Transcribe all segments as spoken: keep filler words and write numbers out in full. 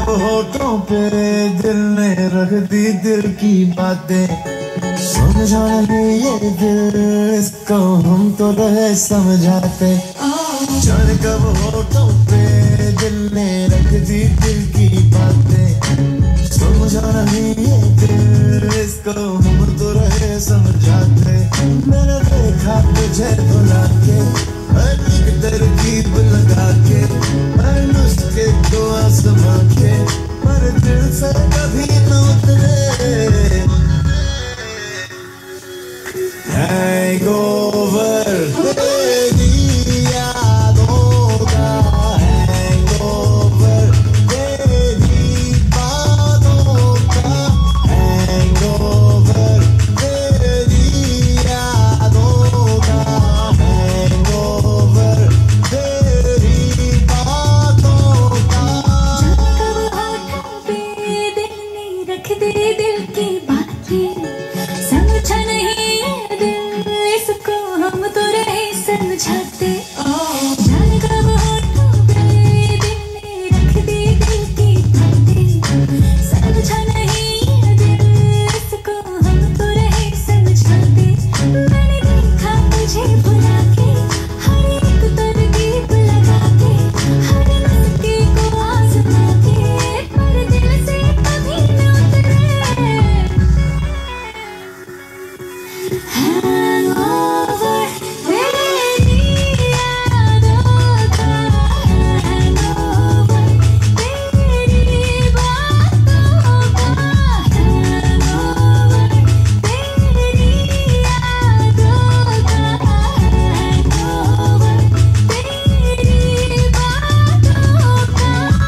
कब होठों पे दिल ने रख दी दिल की बातें, समझा नहीं ये दिल इसको हम तो रहे समझाते। जाने कब होठों पे दिल ने रख दी दिल की बातें, समझा नहीं ये दिल इसको हम तो रहे समझाते। मैंने देखा तुझे भुला के, हर एक तरकीब लगा के, हर नुस्खे को आजमा के, पर दिल से कभी न उतरे। हैंगओवर तेरी यादों का, हैंगओवर तेरी बातों का, हैंगओवर तेरी यादों का, हैंगओवर तेरी बातों का। कब होठों पे दिल ने रख दी दिल की बातें, समझा नहीं ये दिल इसको हम तो रहे समझाते। जाने कब होठों पे दिल ने रख दी दिल की बातें, समझा नहीं ये दिल इसको हम तो रहे समझाते। मैंने देखा तुझे भुला के, हर एक तरकीब लगा के, हर नुस्खे को आजमा के, पर दिल से कभी न उतरे। हैंगओवर तेरी यादों का, हैंगओवर तेरी बातों का, हैंगओवर तेरी यादों का, हैंगओवर तेरी बातों का।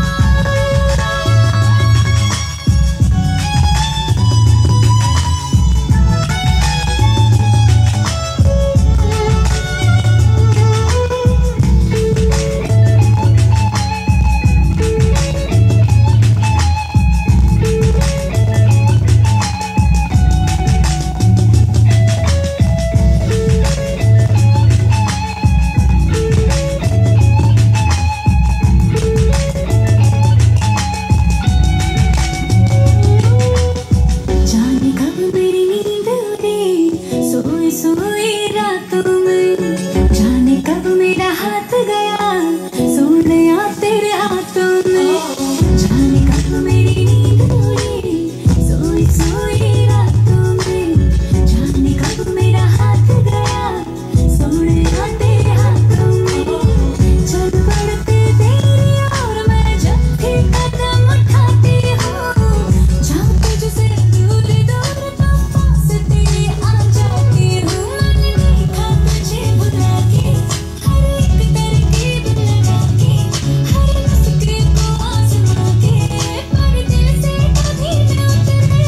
जाने कब मेरी नींद उड़ी सोई सोई रातों में, जाने कब मेरा हाथ गया सोने तेरे हाथों में। जाने कब मेरी नींद उड़ी सोई सोई रातों में, जाने कब मेरा हाथ गया सोने तेरे हाथों में। चल पड़ते तेरी और मैं जब भी कदम उठाती हूँ, जाऊँ तुझसे दूर दूर तो पास तेरे आ जाती हूँ। मैंने देखा तुझे भुला के, हर एक तरकीब लगा के, हर नुस्खे को आजमा के, पर दिल से कभी न उतरे।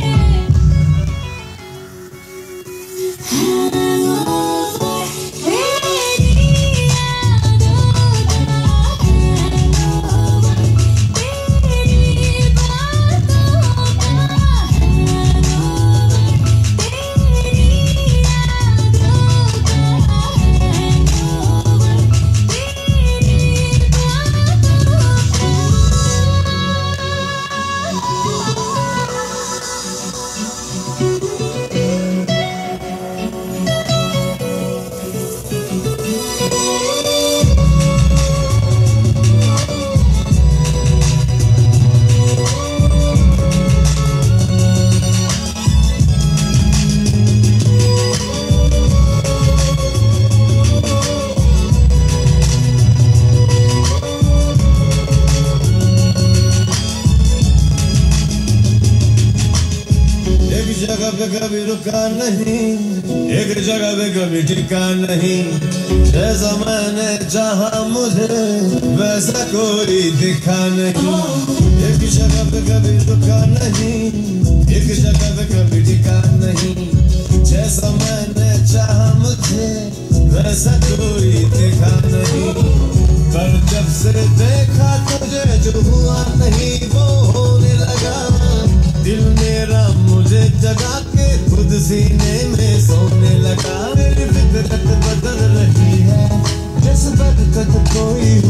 हैंगओवर तेरी यादों का, हैंगओवर तेरी बातों का, हैंगओवर तेरी यादों का, हैंगओवर तेरी एक जगह पे कभी रुका नहीं, एक जगह पे कभी टिका नहीं, जैसा मैंने चाहा मुझे वैसा कोई दिखा नहीं। एक जगह पे कभी रुका नहीं, एक जगह पे कभी टिका नहीं, जैसा मैंने चाहा मुझे वैसा कोई दिखा नहीं। पर जब से देखा तुझे जो हुआ नहीं वो होने लगा, दिल मेरा मुझे जगा के खुद सीने में सोने लगा। मेरी फितरत बदल रही है, जज्बात कोई